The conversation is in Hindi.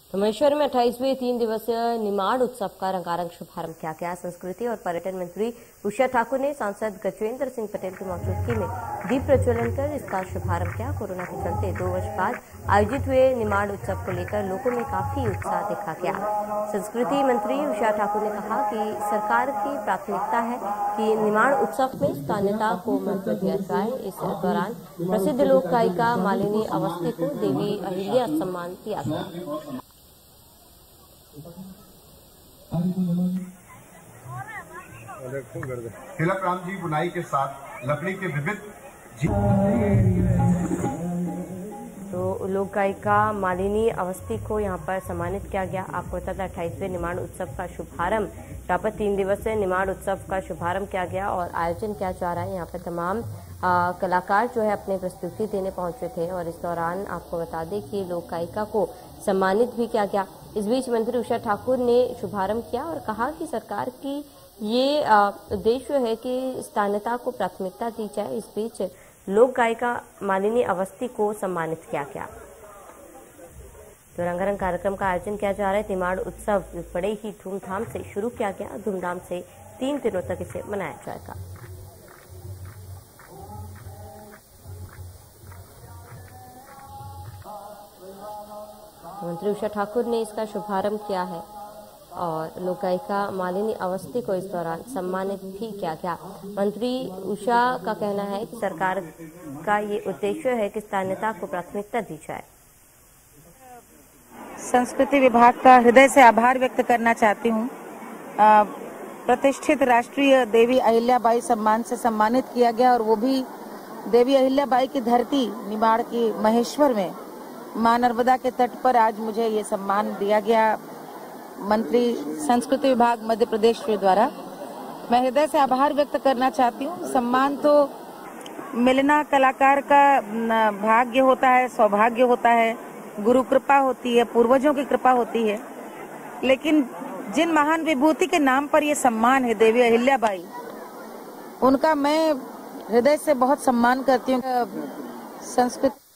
तो महेश्वर में 28वें 3 दिवसीय निमाड़ उत्सव का रंगारंग शुभारंभ किया गया। संस्कृति और पर्यटन मंत्री उषा ठाकुर ने सांसद गजेंद्र सिंह पटेल की मौजूदगी में दीप प्रज्वलन कर इसका शुभारंभ किया। कोरोना के चलते 2 वर्ष बाद आयोजित हुए निमाड़ उत्सव को लेकर लोगों में काफी उत्साह देखा गया। संस्कृति मंत्री उषा ठाकुर ने कहा कि सरकार की प्राथमिकता है कि निमाड़ उत्सव में स्थानीयता को महत्व दिया जाए। इस दौरान प्रसिद्ध लोक गायिका मालिनी अवस्थी को देवी अहिल्या सम्मान दिया गया। तिलक राम जी बुनाई के साथ लकड़ी के विविध तो लोक गायिका मालिनी अवस्थी को यहाँ पर सम्मानित किया गया। आपको बता दें 28वें निमाड़ उत्सव का शुभारंभ यहाँ पर 3 दिवसीय निमाड़ उत्सव का शुभारंभ किया गया और आयोजन किया जा रहा है। यहाँ पर तमाम कलाकार जो है अपने प्रस्तुति देने पहुंचे थे और इस दौरान आपको बता दें कि लोक गायिका को सम्मानित भी किया गया। इस बीच मंत्री उषा ठाकुर ने शुभारंभ किया और कहा कि सरकार की ये उद्देश्य है कि स्थानीयता को प्राथमिकता दी जाए। इस बीच लोक गायिका मालिनी अवस्थी को सम्मानित किया गया। तो रंगारंग कार्यक्रम का आयोजन किया जा रहा है। निमाड़ उत्सव बड़े ही धूमधाम से शुरू किया गया। धूमधाम से 3 दिनों तक इसे मनाया जाएगा। मंत्री उषा ठाकुर ने इसका शुभारंभ किया है और लोक गायिका मालिनी अवस्थी को इस दौरान सम्मानित भी किया गया। मंत्री उषा का कहना है कि सरकार का ये उद्देश्य है कि स्थानीयता को प्राथमिकता दी जाए। संस्कृति विभाग का हृदय से आभार व्यक्त करना चाहती हूँ। प्रतिष्ठित राष्ट्रीय देवी अहिल्याबाई सम्मान से सम्मानित किया गया और वो भी देवी अहिल्याबाई की धरती निमाड़ की महेश्वर में मां नर्मदा के तट पर आज मुझे ये सम्मान दिया गया मंत्री संस्कृति विभाग मध्य प्रदेश के द्वारा। मैं हृदय से आभार व्यक्त करना चाहती हूँ। सम्मान तो मिलना कलाकार का भाग्य होता है, सौभाग्य होता है, गुरु कृपा होती है, पूर्वजों की कृपा होती है, लेकिन जिन महान विभूति के नाम पर ये सम्मान है देवी अहिल्याबाई, उनका मैं हृदय से बहुत सम्मान करती हूँ। संस्कृत